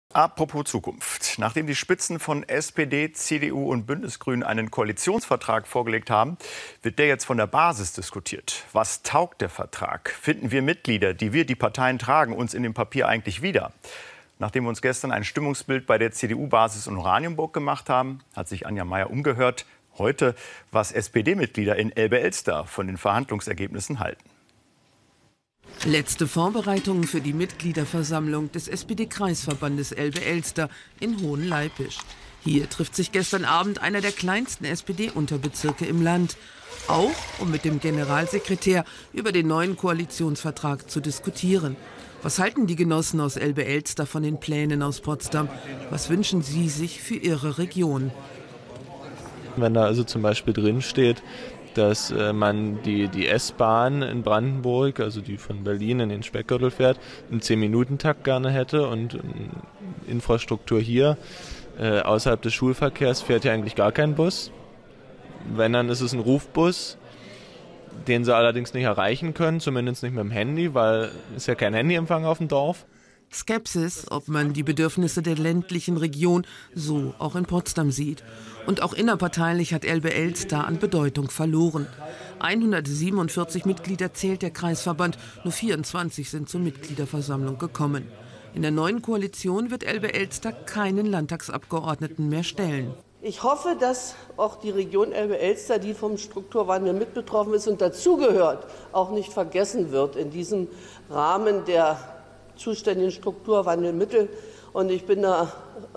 Apropos Zukunft. Nachdem die Spitzen von SPD, CDU und Bündnisgrünen einen Koalitionsvertrag vorgelegt haben, wird der jetzt von der Basis diskutiert. Was taugt der Vertrag? Finden wir Mitglieder, die die Parteien tragen, uns in dem Papier eigentlich wieder? Nachdem wir uns gestern ein Stimmungsbild bei der CDU-Basis in Oranienburg gemacht haben, hat sich Anja Meier umgehört. Heute, was SPD-Mitglieder in Elbe-Elster von den Verhandlungsergebnissen halten. Letzte Vorbereitungen für die Mitgliederversammlung des SPD-Kreisverbandes Elbe-Elster in Hohenleipisch. Hier trifft sich gestern Abend einer der kleinsten SPD-Unterbezirke im Land. Auch um mit dem Generalsekretär über den neuen Koalitionsvertrag zu diskutieren. Was halten die Genossen aus Elbe-Elster von den Plänen aus Potsdam? Was wünschen sie sich für ihre Region? Wenn da also zum Beispiel drin steht, dass man die S-Bahn in Brandenburg, also die von Berlin in den Speckgürtel fährt, im 10-Minuten-Takt gerne hätte und Infrastruktur hier. Außerhalb des Schulverkehrs fährt ja eigentlich gar kein Bus. Wenn, dann ist es ein Rufbus, den sie allerdings nicht erreichen können, zumindest nicht mit dem Handy, weil es ja kein Handyempfang auf dem Dorf. Skepsis, ob man die Bedürfnisse der ländlichen Region so auch in Potsdam sieht. Und auch innerparteilich hat Elbe-Elster an Bedeutung verloren. 147 Mitglieder zählt der Kreisverband, nur 24 sind zur Mitgliederversammlung gekommen. In der neuen Koalition wird Elbe-Elster keinen Landtagsabgeordneten mehr stellen. Ich hoffe, dass auch die Region Elbe-Elster, die vom Strukturwandel mit betroffen ist und dazugehört, auch nicht vergessen wird in diesem Rahmen der zuständigen Strukturwandelmittel. Und ich bin da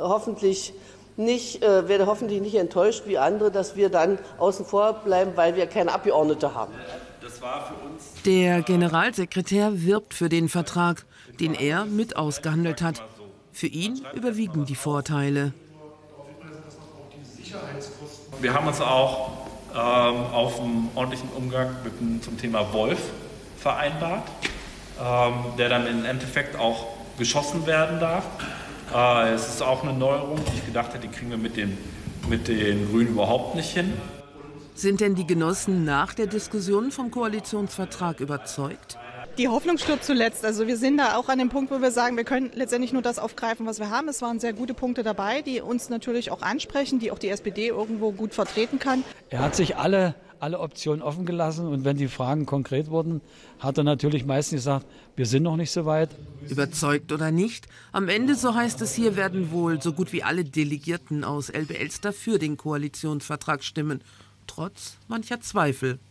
werde hoffentlich nicht enttäuscht wie andere, dass wir dann außen vor bleiben, weil wir keine Abgeordnete haben. Der Generalsekretär wirbt für den Vertrag, den er mit ausgehandelt hat. Für ihn überwiegen die Vorteile. Wir haben uns auch auf einen ordentlichen Umgang zum Thema Wolf vereinbart, der dann im Endeffekt auch geschossen werden darf. Es ist auch eine Neuerung, die ich gedacht hätte, die kriegen wir mit den Grünen überhaupt nicht hin. Sind denn die Genossen nach der Diskussion vom Koalitionsvertrag überzeugt? Die Hoffnung stirbt zuletzt. Also wir sind da auch an dem Punkt, wo wir sagen, wir können letztendlich nur das aufgreifen, was wir haben. Es waren sehr gute Punkte dabei, die uns natürlich auch ansprechen, die auch die SPD irgendwo gut vertreten kann. Er hat sich alle Optionen offen gelassen und wenn die Fragen konkret wurden, hat er natürlich meistens gesagt, wir sind noch nicht so weit. Überzeugt oder nicht, am Ende, so heißt es hier, werden wohl so gut wie alle Delegierten aus Elbe-Elster für den Koalitionsvertrag stimmen, trotz mancher Zweifel.